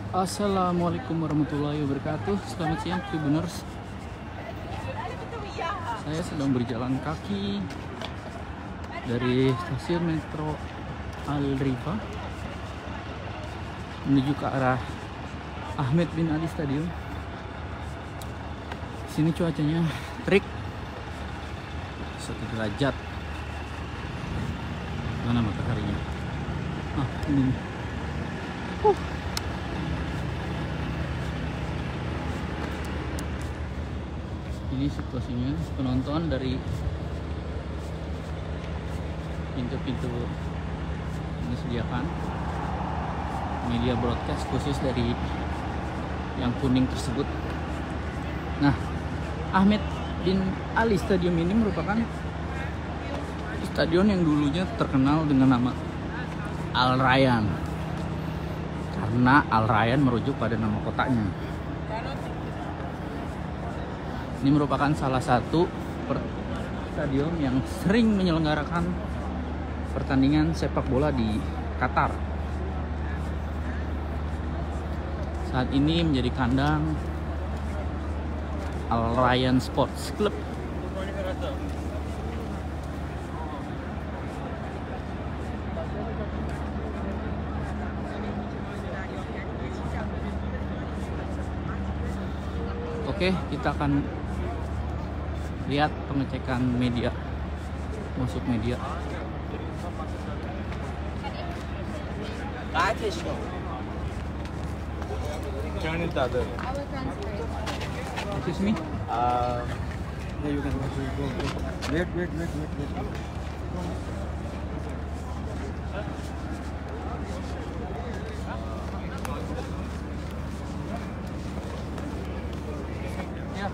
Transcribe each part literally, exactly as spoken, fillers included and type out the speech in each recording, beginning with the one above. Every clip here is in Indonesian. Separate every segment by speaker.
Speaker 1: Assalamualaikum warahmatullahi wabarakatuh. Selamat siang Tribuners. Saya sedang berjalan kaki dari stasiun Metro Al Rifa menuju ke arah Ahmed bin Ali Stadium. Sini cuacanya terik satu derajat. Mana mataharinya? Ah, ini. Uh. Ini situasinya, penonton dari pintu-pintu ini disediakan media broadcast khusus dari yang kuning tersebut. Nah, Ahmed bin Ali Stadium ini merupakan stadion yang dulunya terkenal dengan nama Al Rayyan, karena Al Rayyan merujuk pada nama kotanya. Ini merupakan salah satu stadion yang sering menyelenggarakan pertandingan sepak bola di Qatar. Saat ini menjadi kandang Al Rayyan Sports Club. Oke, kita akan lihat pengecekan media, masuk media.
Speaker 2: Jangan minta ada.
Speaker 1: Excuse me.
Speaker 2: Uh, yeah, you can go. Wait, wait, wait, wait, wait.
Speaker 1: Yeah.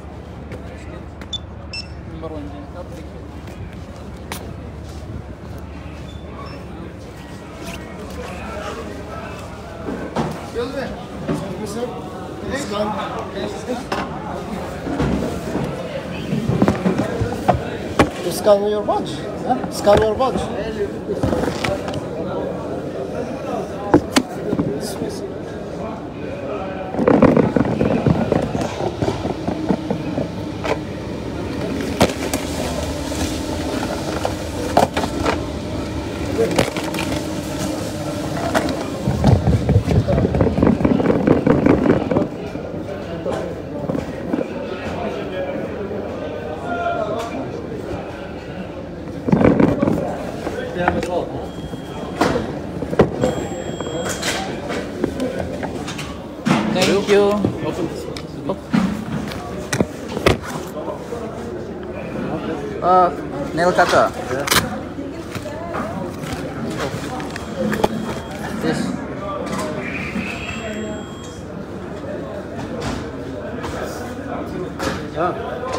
Speaker 1: Number one.
Speaker 3: Scan your watch. Huh? Scan your watch.
Speaker 1: Thank you. Uh, nail cutter. This.
Speaker 2: Yeah.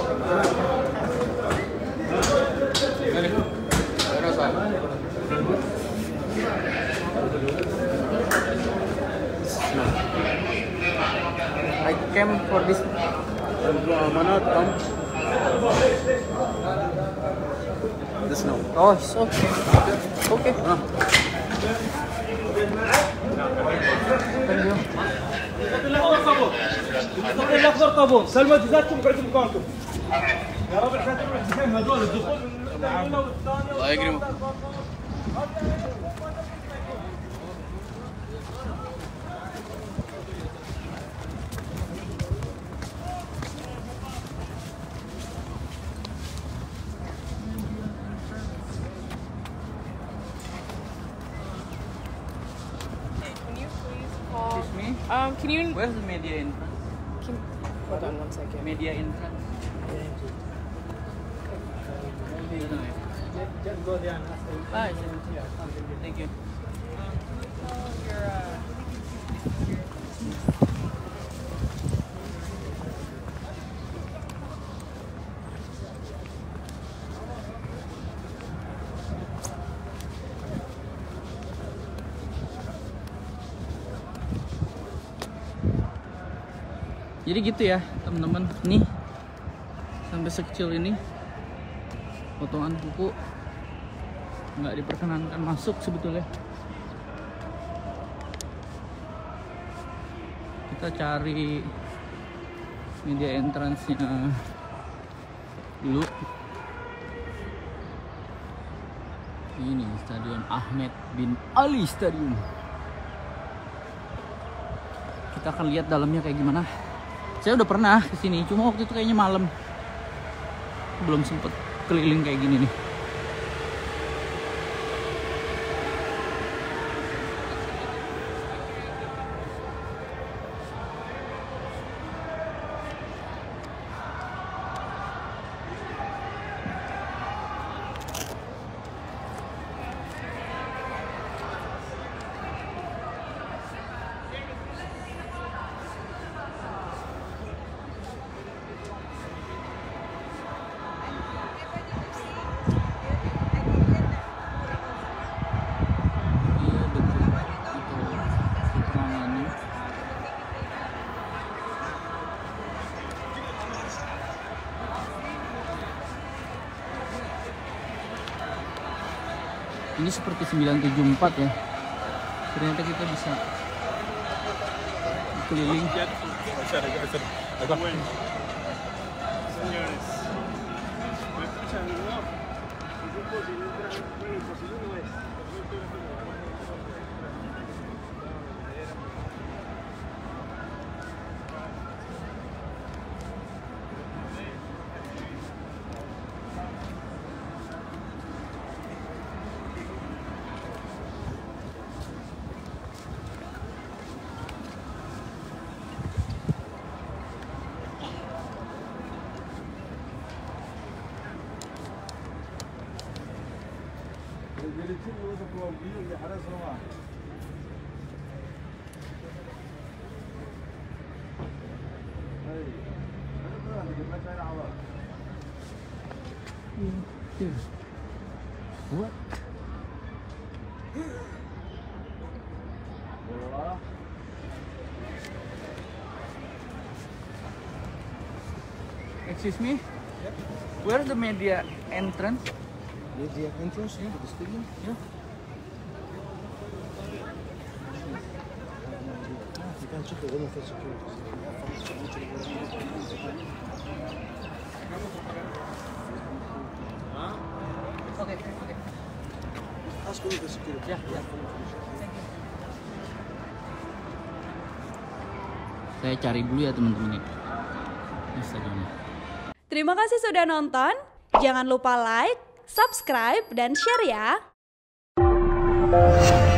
Speaker 1: I came for this.
Speaker 2: Manat, come. This now.
Speaker 1: Oh, it's okay. Okay.
Speaker 2: Ah.
Speaker 1: Thank you.
Speaker 4: الاخضر طابون سلمى جزاتكم قعدوا مكانكم يا ربع خاطر الحسين هذول الدخول من الاولى والثانيه
Speaker 2: الله يكرمك.
Speaker 5: Can you please call?
Speaker 1: Excuse me.
Speaker 5: Um, can you?
Speaker 1: Where's the media in front?
Speaker 5: Can, hold on one second.
Speaker 1: Media in front. Bye. Thank you.
Speaker 5: Your, uh,
Speaker 1: Jadi gitu ya teman-teman, nih sampai sekecil ini potongan kuku nggak diperkenankan masuk sebetulnya. Kita cari media entrance-nya dulu. Ini Stadion Ahmed bin Ali Stadium. Kita akan lihat dalamnya kayak gimana. Saya udah pernah kesini, cuma waktu itu kayaknya malam. Belum sempet keliling kayak gini nih. Ini seperti sembilan tujuh empat ya. Ternyata kita bisa keliling. What? Excuse me?
Speaker 3: Yep.
Speaker 1: Where's the media entrance?
Speaker 3: Media entrance to the stadium?
Speaker 1: Yeah.
Speaker 3: You can check the room for security.
Speaker 1: Okay, okay.
Speaker 3: Ask for security.
Speaker 1: Yeah, yeah. Saya cari dulu ya teman-teman ya. Ini stadionnya.
Speaker 6: Terima kasih sudah nonton. Jangan lupa like, subscribe, dan share ya.